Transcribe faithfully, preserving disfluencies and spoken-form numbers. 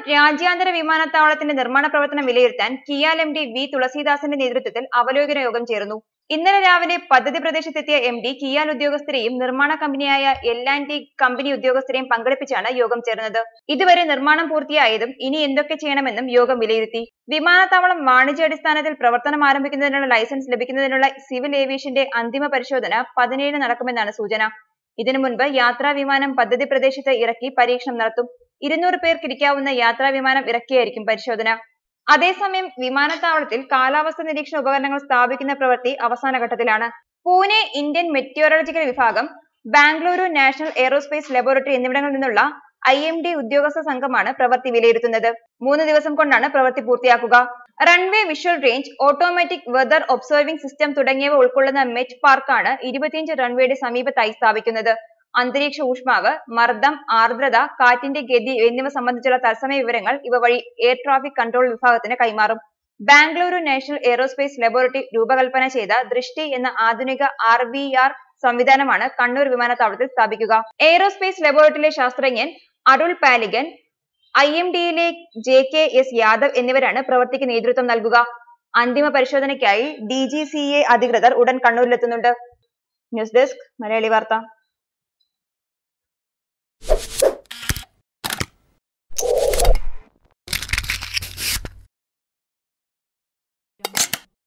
രാജ്യാന്തര വിമാനത്താവളത്തിന്റെ നിർമ്മാണ പ്രവർത്തനം വിലയിരുത്താൻ കിയാൽ എം ഡി വി തുളസീദാസിന്റെ നേതൃത്വത്തിൽ അവലോകന യോഗം ചേർന്നു. ഇന്നലെ രാവിലെ പദ്ധതി പ്രദേശത്തെത്തിയ എം ഡി കിയാൽ ഉദ്യോഗസ്ഥരെയും നിർമ്മാണ കമ്പനിയായ എൽ ആൻഡ് ടി കമ്പനി ഉദ്യോഗസ്ഥരെയും പങ്കെടുപ്പിച്ചാണ് യോഗം ചേർന്നത്. ഇതുവരെ നിർമ്മാണം പൂർത്തിയായതും ഇനി എന്തൊക്കെ ചെയ്യണമെന്നും യോഗം വിലയിരുത്തി. വിമാനത്താവളം വാണിജ്യാടിസ്ഥാനത്തിൽ പ്രവർത്തനം ആരംഭിക്കുന്നതിനുള്ള ലൈസൻസ് ലഭിക്കുന്നതിനുള്ള സിവിൽ ഏവിയേഷന്റെ അന്തിമ പരിശോധന പതിനേഴിന് നടക്കുമെന്നാണ് സൂചന. ഇതിനു മുൻപ് യാത്രാ വിമാനം പദ്ധതി പ്രദേശത്ത് ഇറക്കി പരീക്ഷണം നടത്തും. ഇരുന്നൂറ് പേർക്കിരിക്കാവുന്ന യാത്രാ വിമാനം ഇറക്കിയായിരിക്കും പരിശോധന. അതേസമയം വിമാനത്താവളത്തിൽ കാലാവസ്ഥ നിരീക്ഷണ ഉപകരണങ്ങൾ സ്ഥാപിക്കുന്ന പ്രവൃത്തി അവസാന ഘട്ടത്തിലാണ്. പൂനെ ഇന്ത്യൻ മെറ്റിയോറോളജിക്കൽ വിഭാഗം, ബാംഗ്ലൂരു നാഷണൽ എയ്റോസ്പേസ് ലബോറട്ടറി എന്നിവിടങ്ങളിൽ നിന്നുള്ള ഐ എം ഡി ഉദ്യോഗസ്ഥ സംഘമാണ് പ്രവൃത്തി വിലയിരുത്തുന്നത്. മൂന്ന് ദിവസം കൊണ്ടാണ് പ്രവൃത്തി പൂർത്തിയാക്കുക. Runway visual range, automatic weather observing system തുടങ്ങിയവ ഉൾക്കൊള്ളുന്ന മെറ്റ് പാർക്കാണ് ഇരുപത്തിയഞ്ച് റൺവേയുടെ സമീപത്തായി സ്ഥാപിക്കുന്നത്. അന്തരീക്ഷ ഊഷ്മാവ്, മർദ്ദം, ആർദ്രത, കാറ്റിന്റെ ഗതി എന്നിവ സംബന്ധിച്ചുള്ള തത്സമയ വിവരങ്ങൾ ഇവ വഴി എയർ ട്രാഫിക് കൺട്രോൾ വിഭാഗത്തിന് കൈമാറും. ബാംഗ്ലൂരു നാഷണൽ എയ്റോസ്പേസ് ലബോറട്ടറി രൂപകൽപ്പന ചെയ്ത ദൃഷ്ടി എന്ന ആധുനിക ആർ വി ആർ സംവിധാനമാണ് കണ്ണൂർ വിമാനത്താവളത്തിൽ സ്ഥാപിക്കുക. എയ്റോസ്പേസ് ലബോറട്ടറിയിലെ ശാസ്ത്രജ്ഞൻ അരുൾ പാലിഗൻ, ഐ എം ഡിയിലെ ജെ കെ എസ് യാദവ് എന്നിവരാണ് പ്രവൃത്തിക്ക് നേതൃത്വം നൽകുക. അന്തിമ പരിശോധനയ്ക്കായി ഡി ജി സി എ അധികൃതർ ഉടൻ കണ്ണൂരിലെത്തുന്നുണ്ട്. ന്യൂസ് ഡെസ്ക് മലയാളി വാർത്ത.